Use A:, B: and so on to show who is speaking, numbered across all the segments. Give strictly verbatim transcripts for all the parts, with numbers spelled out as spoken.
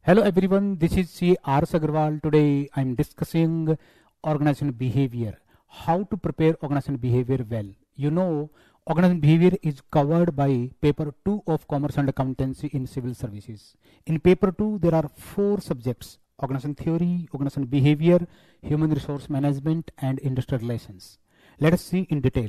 A: Hello everyone, this is C R Sagarwal. Today I am discussing organizational behavior. How to prepare organizational behavior well. You know, organizational behavior is covered by paper two of Commerce and Accountancy in Civil Services. In paper two, there are four subjects: organizational theory, organizational behavior, human resource management, and industrial relations. Let us see in detail.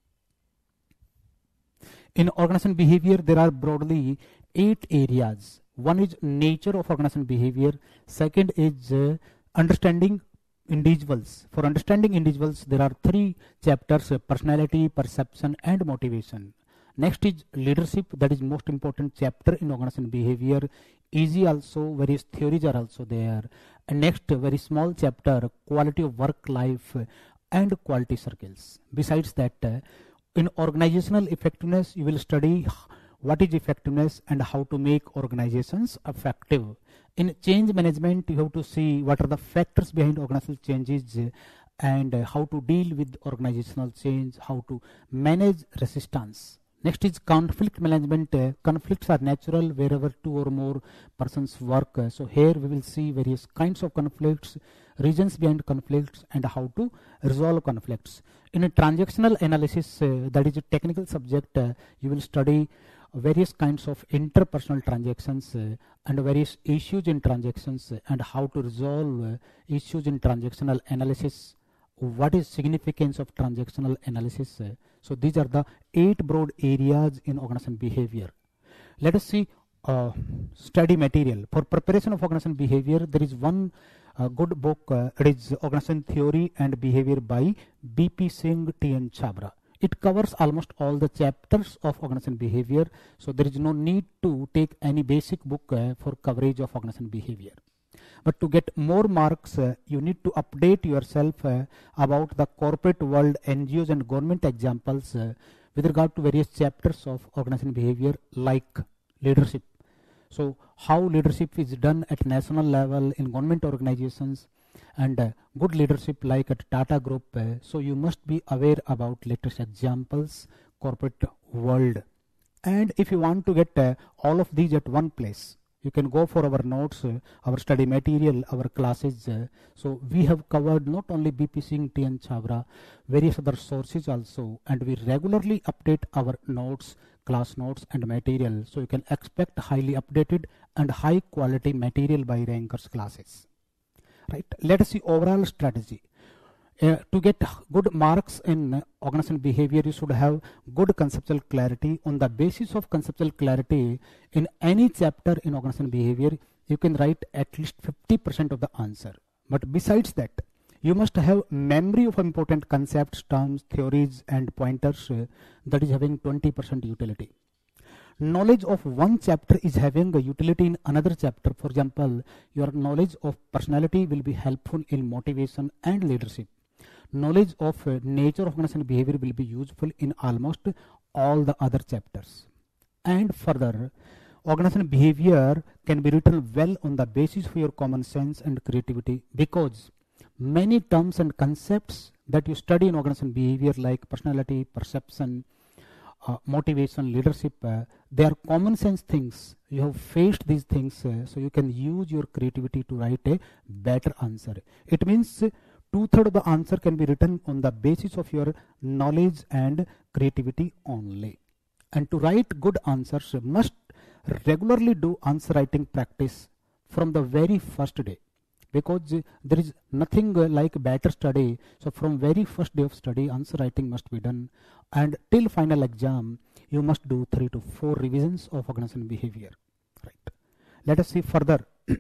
A: In organizational behavior, there are broadly eight areas. One is nature of organizational behavior. Second is uh, understanding individuals. For understanding individuals, there are three chapters: uh, personality, perception, and motivation. Next is leadership. That is most important chapter in organizational behavior. Easy also, various theories are also there. And next, very small chapter: quality of work life and quality circles. Besides that, uh, in organizational effectiveness, you will study what is effectiveness and how to make organizations effective. In change management, you have to see what are the factors behind organizational changes and how to deal with organizational change, how to manage resistance. Next is conflict management. Uh, conflicts are natural wherever two or more persons work. Uh, so here we will see various kinds of conflicts, reasons behind conflicts, and how to resolve conflicts. In a transactional analysis, uh, that is a technical subject, uh, you will study various kinds of interpersonal transactions uh, and various issues in transactions uh, and how to resolve uh, issues in transactional analysis. What is significance of transactional analysis? Uh, so these are the eight broad areas in organizational behavior. Let us see uh, study material. For preparation of organizational behavior, there is one uh, good book. Uh, it is Organizational Theory and Behavior by B P Singh, T N Chabra. It covers almost all the chapters of organizational behavior, so there is no need to take any basic book uh, for coverage of organizational behavior. But to get more marks, uh, you need to update yourself uh, about the corporate world, N G Os and government examples uh, with regard to various chapters of organizational behavior, like leadership. So how leadership is done at national level in government organizations, and uh, good leadership like at Tata Group. Uh, so you must be aware about latest examples, corporate world. And if you want to get uh, all of these at one place, you can go for our notes, uh, our study material, our classes. Uh, so we have covered not only B P Singh, T N Chabra, various other sources also, and we regularly update our notes, class notes and material. So you can expect highly updated and high quality material by Rankers classes. Right. Let us see overall strategy. Uh, to get good marks in uh, organizational behavior, you should have good conceptual clarity. On the basis of conceptual clarity, in any chapter in organizational behavior, you can write at least fifty percent of the answer. But besides that, you must have memory of important concepts, terms, theories, and pointers. Uh, that is having twenty percent utility. Knowledge of one chapter is having a utility in another chapter. For example, your knowledge of personality will be helpful in motivation and leadership. Knowledge of uh, nature of organizational behavior will be useful in almost all the other chapters. And further, organizational behavior can be written well on the basis of your common sense and creativity, because many terms and concepts that you study in organizational behavior, like personality, perception, Uh, motivation, leadership, uh, they are common sense things. You have faced these things, uh, so you can use your creativity to write a better answer. It means uh, two-thirds of the answer can be written on the basis of your knowledge and creativity only. And to write good answers, you must regularly do answer writing practice from the very first day, because uh, there is nothing uh, like better study. So from very first day of study, answer writing must be done, and till final exam you must do three to four revisions of organizational behavior. Right. Let us see further.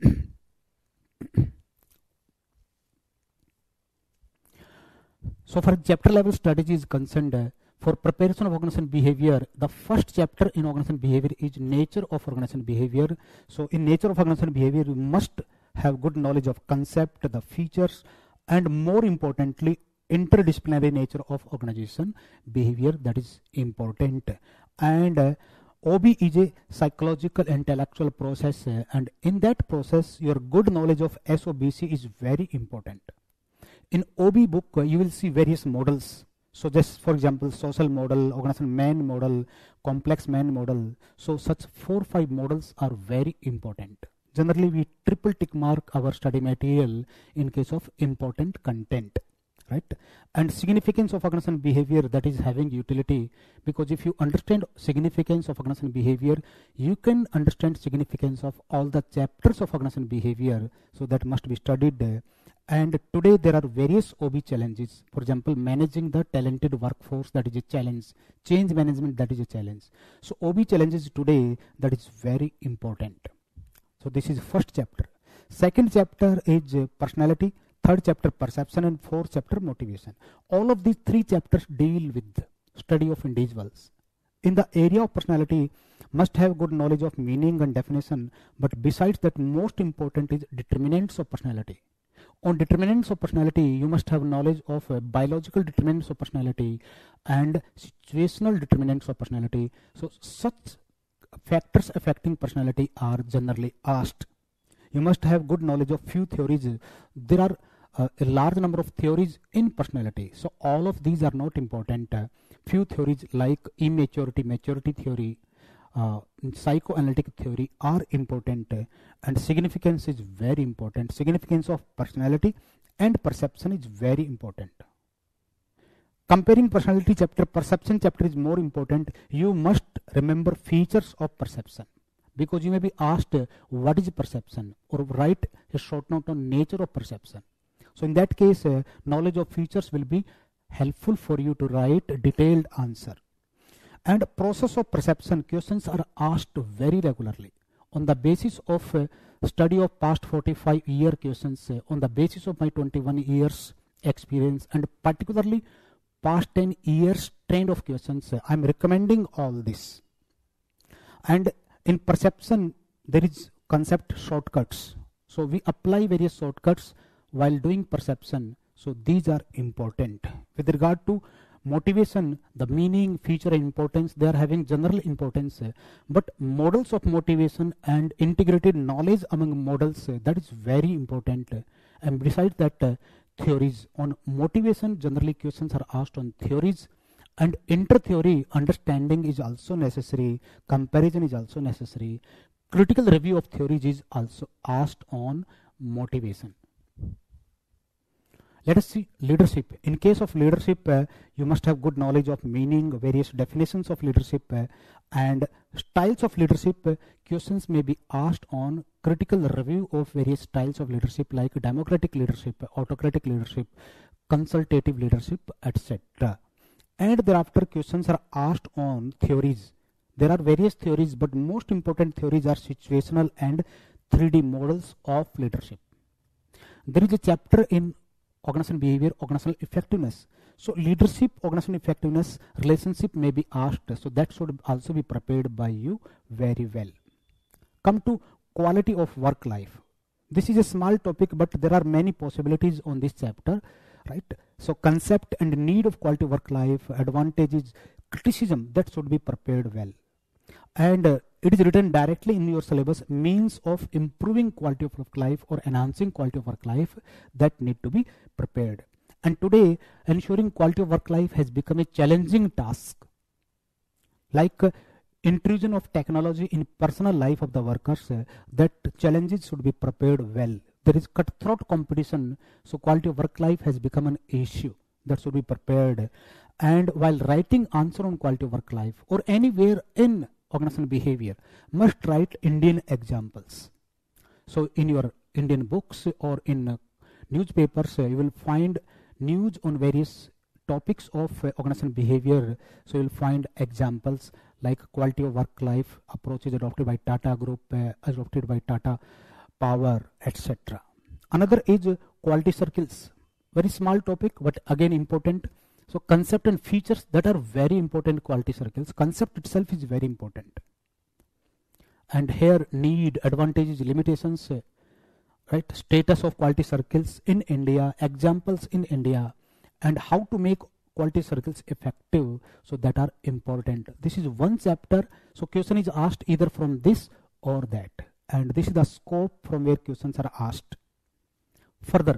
A: So for chapter level strategy is concerned, uh, for preparation of organizational behavior, the first chapter in organizational behavior is nature of organizational behavior. So in nature of organizational behavior, you must have good knowledge of concept, the features, and more importantly, interdisciplinary nature of organization behavior. That is important. And uh, O B is a psychological intellectual process, uh, and in that process your good knowledge of S O B C is very important. In O B book, uh, you will see various models. So just for example, social model, organizational man model, complex man model. So such four five models are very important. generally we triple tick mark our study material in case of important content, right? And significance of organizational behavior, that is having utility, because if you understand significance of organizational behavior, you can understand significance of all the chapters of organizational behavior, so that must be studied. And today there are various O B challenges. For example, managing the talented workforce, that is a challenge. Change management, that is a challenge. So O B challenges today, that is very important. So this is first chapter. Second chapter is uh, personality. Third chapter perception, and fourth chapter motivation. All of these three chapters deal with study of individuals. In the area of personality, must have good knowledge of meaning and definition, but besides that, most important is determinants of personality. On determinants of personality, you must have knowledge of uh, biological determinants of personality and situational determinants of personality. So such factors affecting personality are generally asked. You must have good knowledge of few theories. There are uh, a large number of theories in personality, so all of these are not important. Uh, few theories like immaturity, maturity theory, uh, psychoanalytic theory are important, uh, and significance is very important. Significance of personality and perception is very important. Comparing personality chapter, perception chapter is more important. You must remember features of perception, because you may be asked uh, what is perception, or write a short note on nature of perception. So in that case, uh, knowledge of features will be helpful for you to write a detailed answer. And process of perception, questions are asked very regularly on the basis of uh, study of past forty-five year questions, uh, on the basis of my twenty-one years experience, and particularly past ten years trend of questions. uh, I am recommending all this. And in perception, there is concept shortcuts. So we apply various shortcuts while doing perception. So these are important. With regard to motivation, the meaning, feature, and importance, they are having general importance. But models of motivation and integrated knowledge among models, that is very important. And besides that, uh, theories on motivation, generally questions are asked on theories. And inter-theory understanding is also necessary. Comparison is also necessary. Critical review of theories is also asked on motivation. Let us see leadership. In case of leadership, uh, you must have good knowledge of meaning, various definitions of leadership, uh, and styles of leadership. Uh, questions may be asked on critical review of various styles of leadership, like democratic leadership, autocratic leadership, consultative leadership, et cetera. And thereafter, questions are asked on theories. There are various theories, but most important theories are situational and three D models of leadership. There is a chapter in organizational behavior, organizational effectiveness. So leadership, organizational effectiveness, relationship may be asked. So that should also be prepared by you very well. Come to quality of work life. This is a small topic, but there are many possibilities on this chapter, right? So concept and need of quality work life, advantages, criticism, that should be prepared well. And uh, it is written directly in your syllabus, means of improving quality of work life or enhancing quality of work life, that need to be prepared. And today, ensuring quality of work life has become a challenging task. Like uh, intrusion of technology in personal life of the workers, uh, that challenges should be prepared well. There is cutthroat competition, so quality of work life has become an issue that should be prepared. And while writing answer on quality of work life or anywhere in organizational behavior, must write Indian examples. So in your Indian books or in uh, newspapers, uh, you will find news on various topics of uh, organizational behavior. So you will find examples like quality of work life approaches adopted by Tata Group, uh, adopted by Tata Power, et cetera. Another is uh, quality circles. Very small topic, but again important. So concept and features, that are very important quality circles. Concept itself is very important. And here need, advantages, limitations, uh, right? Status of quality circles in India, examples in India, and how to make quality circles effective. So that are important. This is one chapter. So question is asked either from this or that. And this is the scope from where questions are asked. Further,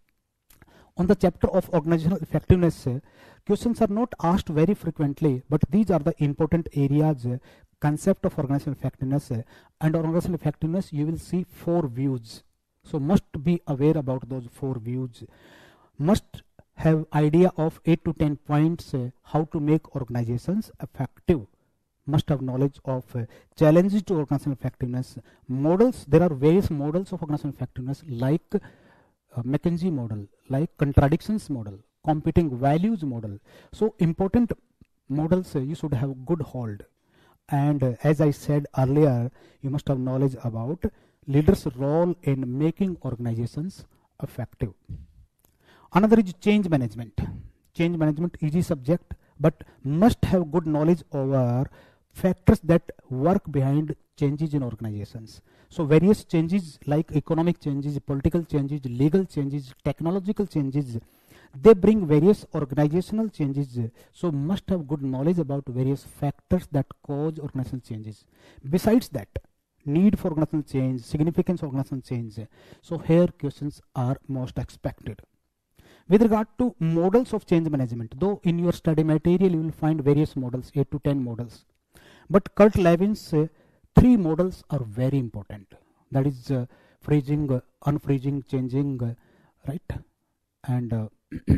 A: on the chapter of organizational effectiveness, uh, questions are not asked very frequently, but these are the important areas. Uh, concept of organizational effectiveness, uh, and organizational effectiveness you will see four views. So must be aware about those four views. Must have idea of eight to ten points uh, how to make organizations effective. Must have knowledge of uh, challenges to organizational effectiveness. Models, there are various models of organizational effectiveness like uh, McKinsey model, like contradictions model, competing values model. So important models uh, you should have good hold. And uh, as I said earlier, you must have knowledge about leaders' role in making organizations effective. Another is change management. Change management easy subject, but must have good knowledge over factors that work behind changes in organizations. So various changes like economic changes, political changes, legal changes, technological changes, they bring various organizational changes. So must have good knowledge about various factors that cause organizational changes. Besides that, need for organizational change, significance of organizational change. So here questions are most expected. With regard to models of change management, though in your study material you will find various models, eight to ten models. But Kurt Levin's uh, three models are very important. That is uh, freezing, uh, unfreezing, changing, uh, right? And uh,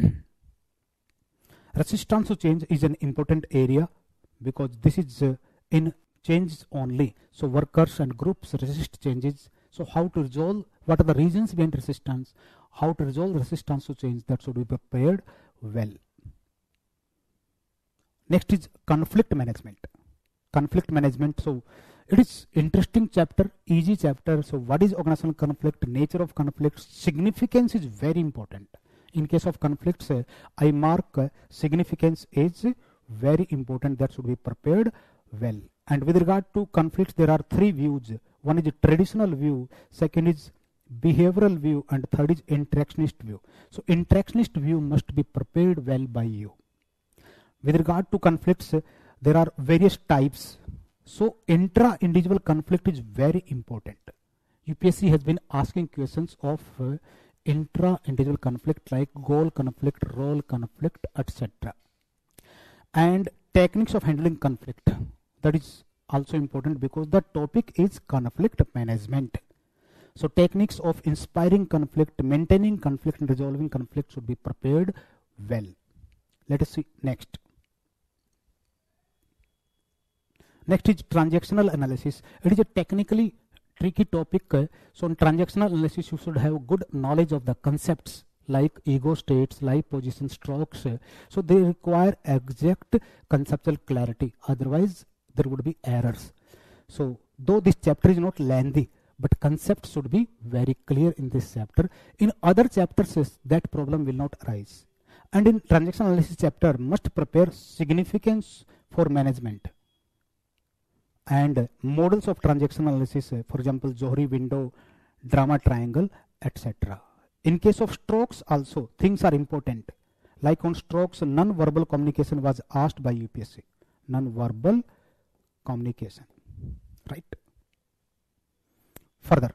A: resistance to change is an important area because this is uh, in changes only. So workers and groups resist changes. So how to resolve, what are the reasons behind resistance, how to resolve resistance to change, that should be prepared well. Next is conflict management. Conflict management, so it is interesting chapter, easy chapter. So what is organizational conflict, nature of conflict, significance is very important. In case of conflicts, uh, I mark uh, significance is very important, that should be prepared well. And with regard to conflicts, there are three views. One is a traditional view, second is behavioral view, and third is interactionist view. So interactionist view must be prepared well by you. With regard to conflicts, uh, there are various types. So intra-individual conflict is very important. U P S C has been asking questions of uh, intra-individual conflict like goal conflict, role conflict, et cetera. And techniques of handling conflict, that is also important because the topic is conflict management. So techniques of inspiring conflict, maintaining conflict, and resolving conflict should be prepared well. Let us see next. Next is transactional analysis. It is a technically tricky topic. So in transactional analysis, you should have good knowledge of the concepts like ego states, life position, strokes. So they require exact conceptual clarity. Otherwise, there would be errors. So though this chapter is not lengthy, but concepts should be very clear in this chapter. In other chapters, that problem will not arise. And in transactional analysis chapter, must prepare significance for management and models of transactional analysis, for example, Johari window, drama triangle, et cetera. In case of strokes also, things are important. Like on strokes, non-verbal communication was asked by U P S C. Non-verbal communication, right? Further.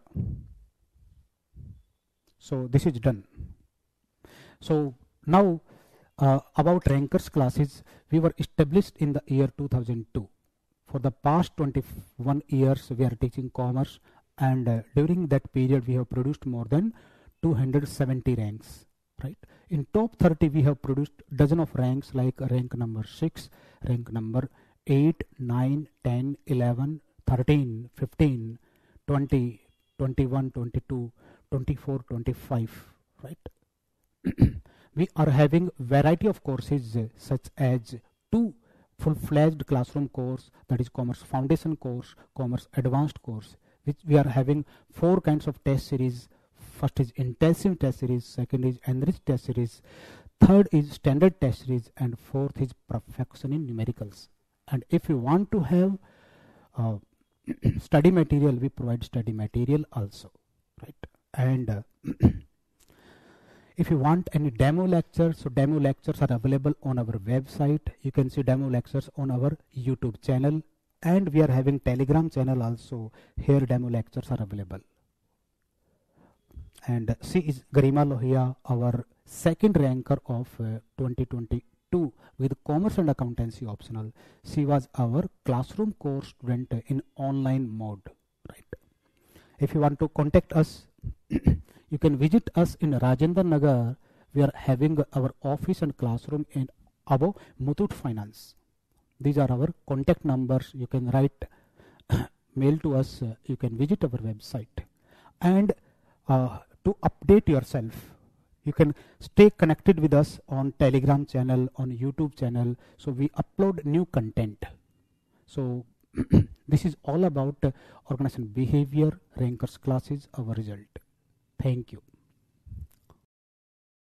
A: So this is done. So now uh, about rankers classes, we were established in the year two thousand two. For the past twenty-one years, we are teaching commerce, and uh, during that period, we have produced more than two hundred seventy ranks, right? In top thirty, we have produced dozen of ranks like rank number six, rank number eight, nine, ten, eleven, thirteen, fifteen, twenty, twenty-one, twenty-two, twenty-four, twenty-five, right? We are having variety of courses uh, such as two full-fledged classroom course, that is commerce foundation course, commerce advanced course, which we are having four kinds of test series. First is intensive test series, second is enriched test series, third is standard test series, and fourth is perfection in numericals. And if you want to have uh, study material, we provide study material also, right? And uh, if you want any demo lectures, so demo lectures are available on our website. You can see demo lectures on our YouTube channel, and we are having Telegram channel also. Here demo lectures are available. And she is Garima Lohia, our second ranker of uh, twenty twenty two with commerce and accountancy optional. She was our classroom course student in online mode, right? If you want to contact us, you can visit us in Rajendra Nagar. We are having our office and classroom in above Muthoot Finance. These are our contact numbers. You can write mail to us. Uh, you can visit our website. And uh, to update yourself, you can stay connected with us on Telegram channel, on YouTube channel. So we upload new content. So this is all about uh, organization behavior, rankers classes, our result. Thank you.